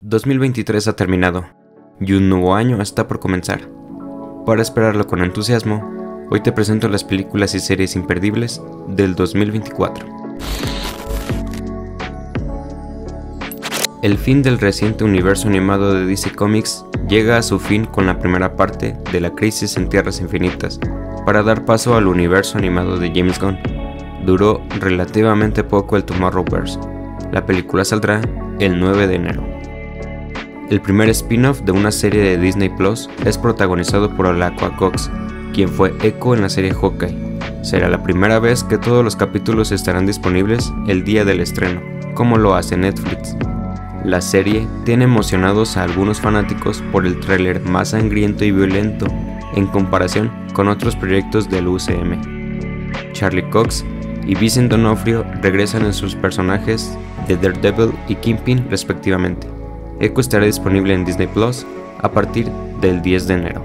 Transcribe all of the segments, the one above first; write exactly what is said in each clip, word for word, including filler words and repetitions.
dos mil veintitrés ha terminado y un nuevo año está por comenzar. Para esperarlo con entusiasmo, hoy te presento las películas y series imperdibles del dos mil veinticuatro. El fin del reciente universo animado de D C Comics llega a su fin con la primera parte de la Crisis en Tierras Infinitas, para dar paso al universo animado de James Gunn. Duró relativamente poco el Tomorrowverse. La película saldrá el nueve de enero. El primer spin-off de una serie de Disney Plus es protagonizado por Alaqua Cox, quien fue Echo en la serie Hawkeye. Será la primera vez que todos los capítulos estarán disponibles el día del estreno, como lo hace Netflix. La serie tiene emocionados a algunos fanáticos por el tráiler más sangriento y violento en comparación con otros proyectos del U C M. Charlie Cox y Vincent D'Onofrio regresan en sus personajes de Daredevil y Kingpin respectivamente. Echo estará disponible en Disney Plus a partir del diez de enero.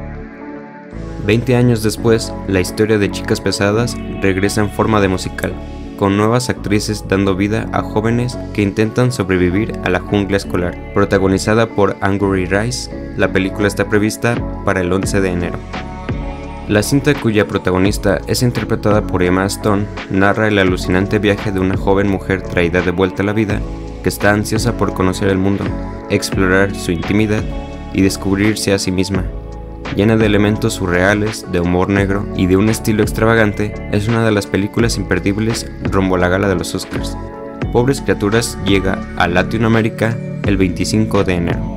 veinte años después, la historia de Chicas Pesadas regresa en forma de musical, con nuevas actrices dando vida a jóvenes que intentan sobrevivir a la jungla escolar. Protagonizada por Angourie Rice, la película está prevista para el once de enero. La cinta, cuya protagonista es interpretada por Emma Stone, narra el alucinante viaje de una joven mujer traída de vuelta a la vida que está ansiosa por conocer el mundo, explorar su intimidad y descubrirse a sí misma. Llena de elementos surreales, de humor negro y de un estilo extravagante, es una de las películas imperdibles rumbo a la gala de los Oscars. Pobres Criaturas llega a Latinoamérica el veinticinco de enero.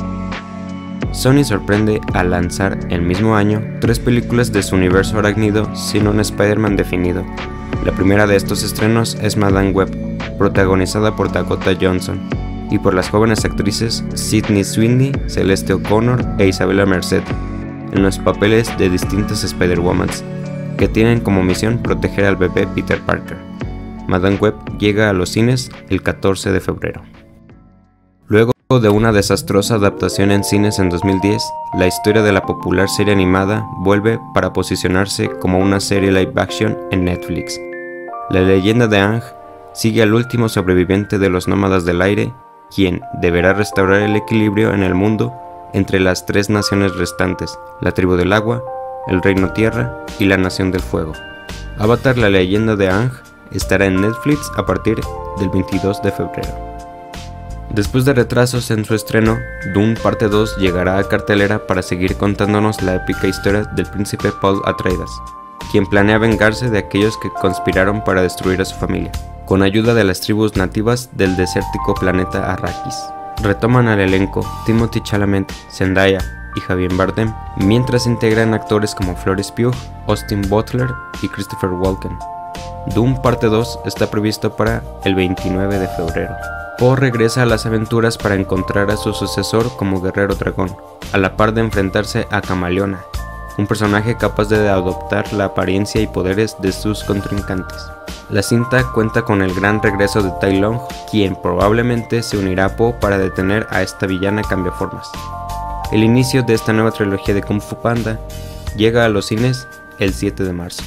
Sony sorprende al lanzar el mismo año tres películas de su universo arácnido sin un Spider-Man definido. La primera de estos estrenos es Madame Web, protagonizada por Dakota Johnson y por las jóvenes actrices Sydney Sweeney, Celeste O'Connor e Isabella Merced, en los papeles de distintas Spider-Womans, que tienen como misión proteger al bebé Peter Parker. Madame Web llega a los cines el catorce de febrero. Luego de una desastrosa adaptación en cines en dos mil diez, la historia de la popular serie animada vuelve para posicionarse como una serie live action en Netflix. La leyenda de Aang sigue al último sobreviviente de los nómadas del aire, quien deberá restaurar el equilibrio en el mundo entre las tres naciones restantes, la tribu del agua, el reino tierra y la nación del fuego. Avatar: La leyenda de Aang estará en Netflix a partir del veintidós de febrero. Después de retrasos en su estreno, Dune parte dos llegará a cartelera para seguir contándonos la épica historia del príncipe Paul Atreides, quien planea vengarse de aquellos que conspiraron para destruir a su familia, con ayuda de las tribus nativas del desértico planeta Arrakis. Retoman al elenco Timothée Chalamet, Zendaya y Javier Bardem, mientras integran actores como Florence Pugh, Austin Butler y Christopher Walken. Dune parte dos está previsto para el veintinueve de febrero. Poe regresa a las aventuras para encontrar a su sucesor como guerrero dragón, a la par de enfrentarse a Camaleona, un personaje capaz de adoptar la apariencia y poderes de sus contrincantes. La cinta cuenta con el gran regreso de Tai Lung, quien probablemente se unirá a Poe para detener a esta villana cambiaformas. El inicio de esta nueva trilogía de Kung Fu Panda llega a los cines el siete de marzo.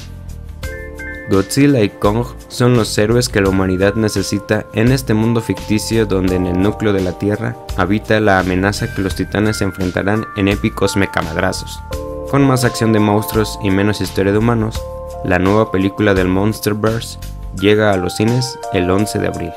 Godzilla y Kong son los héroes que la humanidad necesita en este mundo ficticio donde en el núcleo de la Tierra habita la amenaza que los titanes se enfrentarán en épicos mecamadrazos. Con más acción de monstruos y menos historia de humanos, la nueva película del Monsterverse llega a los cines el once de abril.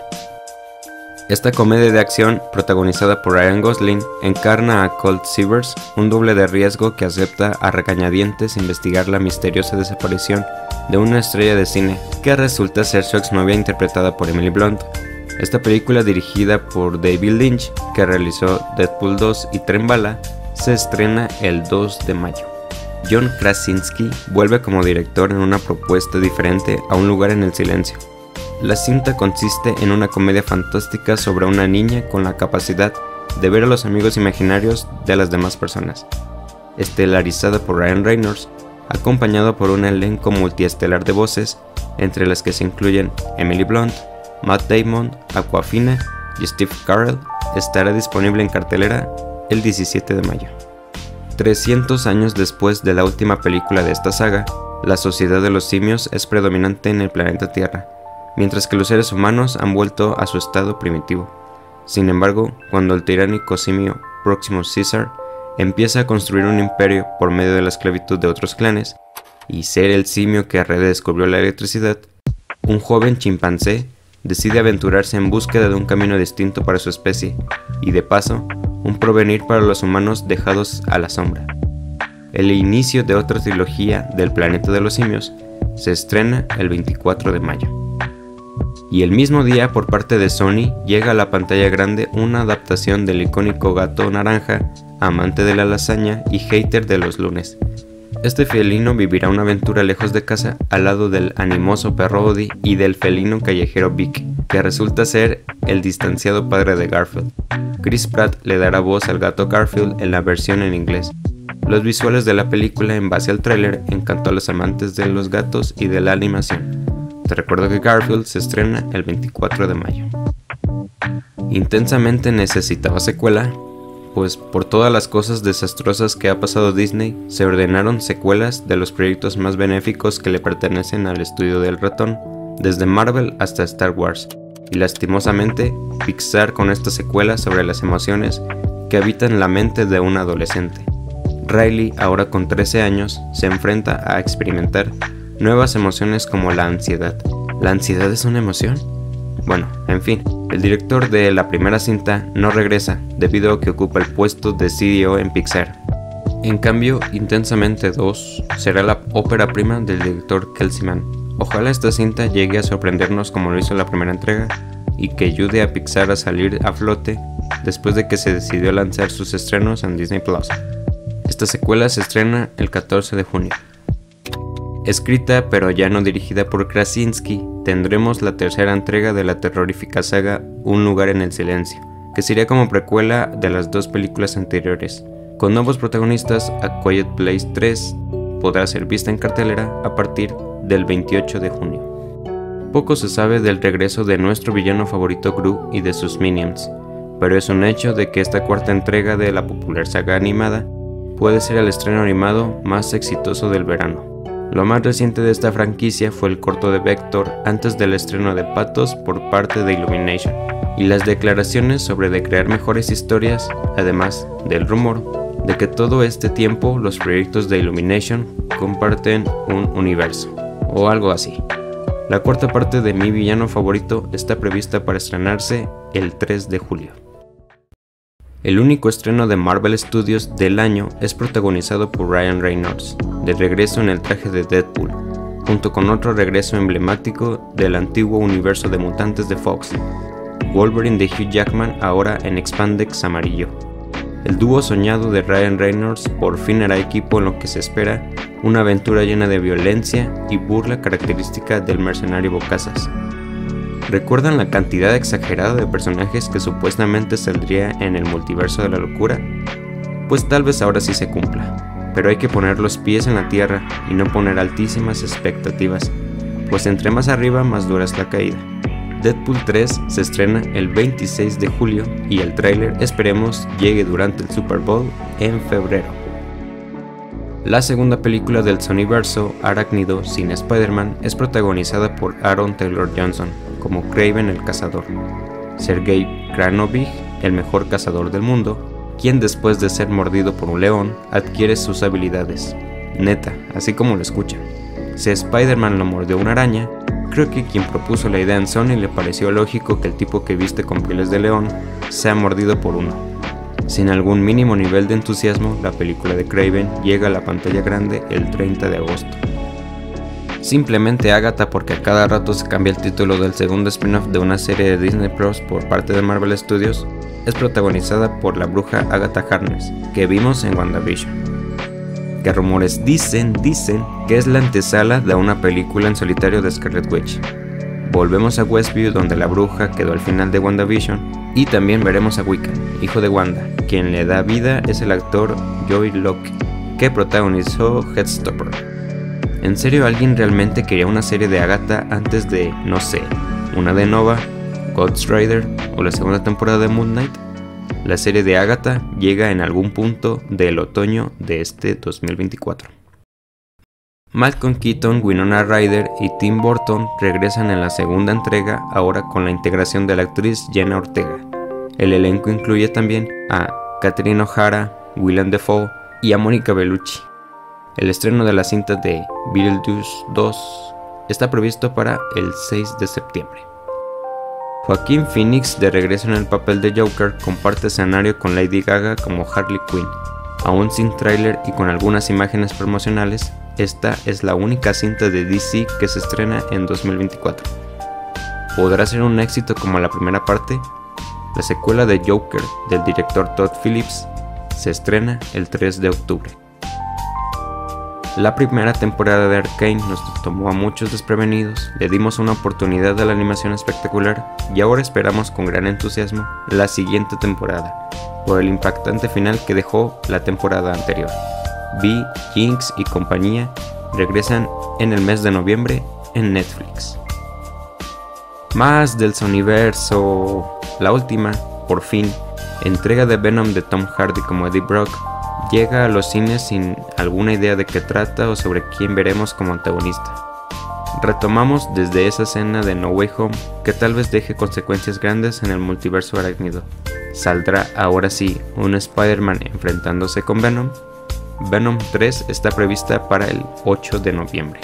Esta comedia de acción, protagonizada por Ryan Gosling, encarna a Colt Seavers, un doble de riesgo que acepta a regañadientes investigar la misteriosa desaparición de una estrella de cine, que resulta ser su exnovia interpretada por Emily Blunt. Esta película, dirigida por David Lynch, que realizó Deadpool dos y Tren Bala, se estrena el dos de mayo. John Krasinski vuelve como director en una propuesta diferente a Un lugar en el silencio. La cinta consiste en una comedia fantástica sobre una niña con la capacidad de ver a los amigos imaginarios de las demás personas. Estelarizada por Ryan Reynolds, acompañado por un elenco multiestelar de voces, entre las que se incluyen Emily Blunt, Matt Damon, Awkwafina y Steve Carell, estará disponible en cartelera el diecisiete de mayo. trescientos años después de la última película de esta saga, la sociedad de los simios es predominante en el planeta Tierra, mientras que los seres humanos han vuelto a su estado primitivo. Sin embargo, cuando el tiránico simio Proximus Caesar empieza a construir un imperio por medio de la esclavitud de otros clanes, y ser el simio que redescubrió la electricidad, un joven chimpancé decide aventurarse en búsqueda de un camino distinto para su especie, y de paso, un porvenir para los humanos dejados a la sombra. El inicio de otra trilogía del planeta de los simios se estrena el veinticuatro de mayo. Y el mismo día, por parte de Sony, llega a la pantalla grande una adaptación del icónico gato naranja, amante de la lasaña y hater de los lunes. Este felino vivirá una aventura lejos de casa al lado del animoso perro Odie y del felino callejero Vic, que resulta ser el distanciado padre de Garfield. Chris Pratt le dará voz al gato Garfield en la versión en inglés. Los visuales de la película en base al tráiler encantó a los amantes de los gatos y de la animación. Te recuerdo que Garfield se estrena el veinticuatro de mayo. Intensamente necesitaba secuela, pues por todas las cosas desastrosas que ha pasado Disney, se ordenaron secuelas de los proyectos más benéficos que le pertenecen al estudio del ratón, desde Marvel hasta Star Wars, y lastimosamente Pixar con esta secuela sobre las emociones que habitan la mente de un adolescente. Riley, ahora con trece años, se enfrenta a experimentar nuevas emociones como la ansiedad. ¿La ansiedad es una emoción? Bueno, en fin, el director de la primera cinta no regresa debido a que ocupa el puesto de C E O en Pixar. En cambio, Intensamente dos será la ópera prima del director Kelsey Mann. Ojalá esta cinta llegue a sorprendernos como lo hizo la primera entrega y que ayude a Pixar a salir a flote después de que se decidió lanzar sus estrenos en Disney Plus. Esta secuela se estrena el catorce de junio. Escrita pero ya no dirigida por Krasinski, tendremos la tercera entrega de la terrorífica saga Un lugar en el silencio, que sería como precuela de las dos películas anteriores. Con nuevos protagonistas, A Quiet Place tres podrá ser vista en cartelera a partir del veintiocho de junio. Poco se sabe del regreso de nuestro villano favorito Gru y de sus minions, pero es un hecho de que esta cuarta entrega de la popular saga animada puede ser el estreno animado más exitoso del verano. Lo más reciente de esta franquicia fue el corto de Vector antes del estreno de Patos por parte de Illumination, y las declaraciones sobre de crear mejores historias, además del rumor de que todo este tiempo los proyectos de Illumination comparten un universo, o algo así. La cuarta parte de Mi villano favorito está prevista para estrenarse el tres de julio. El único estreno de Marvel Studios del año es protagonizado por Ryan Reynolds, de regreso en el traje de Deadpool, junto con otro regreso emblemático del antiguo universo de mutantes de Fox, Wolverine de Hugh Jackman ahora en Expandex amarillo. El dúo soñado de Ryan Reynolds por fin hará equipo en lo que se espera una aventura llena de violencia y burla característica del mercenario Bocazas. ¿Recuerdan la cantidad exagerada de personajes que supuestamente saldría en el multiverso de la locura? Pues tal vez ahora sí se cumpla, pero hay que poner los pies en la tierra y no poner altísimas expectativas, pues entre más arriba más dura es la caída. Deadpool tres se estrena el veintiséis de julio y el tráiler esperemos llegue durante el Super Bowl en febrero. La segunda película del Sonyverso, Arácnido sin Spider-Man, es protagonizada por Aaron Taylor Johnson como Kraven el Cazador, Sergei Kranovich, el mejor cazador del mundo, quien después de ser mordido por un león adquiere sus habilidades. Neta, así como lo escuchan. Si a Spider-Man lo mordió una araña, creo que quien propuso la idea en Sony le pareció lógico que el tipo que viste con pieles de león sea mordido por uno. Sin algún mínimo nivel de entusiasmo, la película de Kraven llega a la pantalla grande el treinta de agosto. Simplemente Agatha, porque a cada rato se cambia el título del segundo spin-off de una serie de Disney Plus por parte de Marvel Studios, es protagonizada por la bruja Agatha Harkness, que vimos en WandaVision. Que rumores dicen, dicen que es la antesala de una película en solitario de Scarlet Witch. Volvemos a Westview, donde la bruja quedó al final de WandaVision, y también veremos a Wiccan, hijo de Wanda. Quien le da vida es el actor Joey Locke, que protagonizó Heartstopper. ¿En serio alguien realmente quería una serie de Agatha antes de, no sé, una de Nova, Ghost Rider o la segunda temporada de Moon Knight? La serie de Agatha llega en algún punto del otoño de este dos mil veinticuatro. Malcolm Keaton, Winona Ryder y Tim Burton regresan en la segunda entrega, ahora con la integración de la actriz Jenna Ortega. El elenco incluye también a Catherine O'Hara, Willem Dafoe y a Mónica Bellucci. El estreno de la cinta de Beetlejuice dos está previsto para el seis de septiembre. Joaquín Phoenix, de regreso en el papel de Joker, comparte escenario con Lady Gaga como Harley Quinn. Aún sin tráiler y con algunas imágenes promocionales, esta es la única cinta de D C que se estrena en dos mil veinticuatro. ¿Podrá ser un éxito como la primera parte? La secuela de Joker del director Todd Phillips se estrena el tres de octubre. La primera temporada de Arcane nos tomó a muchos desprevenidos, le dimos una oportunidad a la animación espectacular y ahora esperamos con gran entusiasmo la siguiente temporada, por el impactante final que dejó la temporada anterior. Vi, Jinx y compañía regresan en el mes de noviembre en Netflix. Más del Sonyverso. La última, por fin, entrega de Venom de Tom Hardy como Eddie Brock llega a los cines sin alguna idea de qué trata o sobre quién veremos como antagonista. Retomamos desde esa escena de No Way Home que tal vez deje consecuencias grandes en el multiverso arácnido. ¿Saldrá ahora sí un Spider-Man enfrentándose con Venom? Venom tres está prevista para el ocho de noviembre.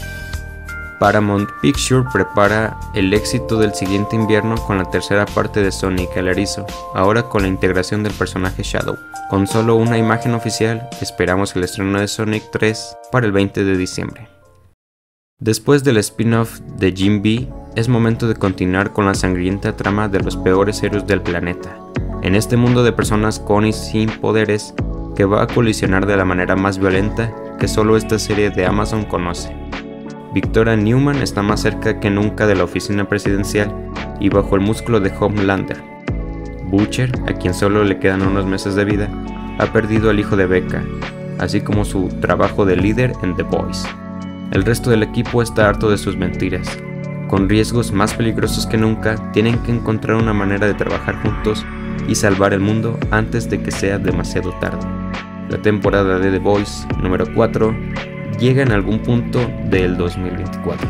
Paramount Pictures prepara el éxito del siguiente invierno con la tercera parte de Sonic el Erizo, ahora con la integración del personaje Shadow. Con solo una imagen oficial, esperamos el estreno de Sonic tres para el veinte de diciembre. Después del spin-off de Jim B, es momento de continuar con la sangrienta trama de los peores héroes del planeta, en este mundo de personas con y sin poderes que va a colisionar de la manera más violenta que solo esta serie de Amazon conoce. Victoria Newman está más cerca que nunca de la oficina presidencial y bajo el músculo de Homelander. Butcher, a quien solo le quedan unos meses de vida, ha perdido al hijo de Becca, así como su trabajo de líder en The Boys. El resto del equipo está harto de sus mentiras. Con riesgos más peligrosos que nunca, tienen que encontrar una manera de trabajar juntos y salvar el mundo antes de que sea demasiado tarde. La temporada de The Boys número cuatro llega en algún punto del dos mil veinticuatro.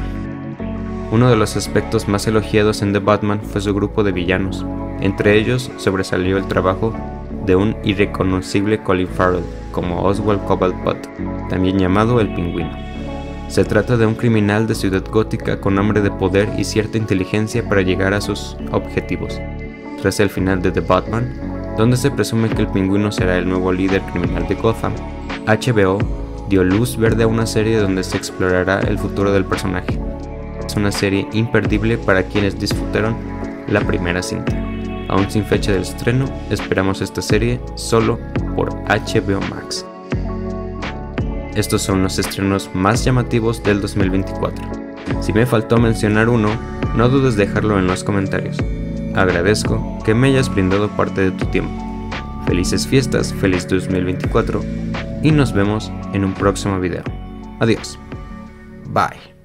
Uno de los aspectos más elogiados en The Batman fue su grupo de villanos. Entre ellos sobresalió el trabajo de un irreconocible Colin Farrell como Oswald Cobblepot, también llamado el Pingüino. Se trata de un criminal de ciudad gótica con hambre de poder y cierta inteligencia para llegar a sus objetivos. Tras el final de The Batman, donde se presume que el Pingüino será el nuevo líder criminal de Gotham, H B O dio luz verde a una serie donde se explorará el futuro del personaje. Es una serie imperdible para quienes disfrutaron la primera cinta. Aún sin fecha de estreno, esperamos esta serie solo por H B O Max. Estos son los estrenos más llamativos del dos mil veinticuatro. Si me faltó mencionar uno, no dudes dejarlo en los comentarios. Agradezco que me hayas brindado parte de tu tiempo. Felices fiestas, feliz dos mil veinticuatro y nos vemos en un próximo video. Adiós. Bye.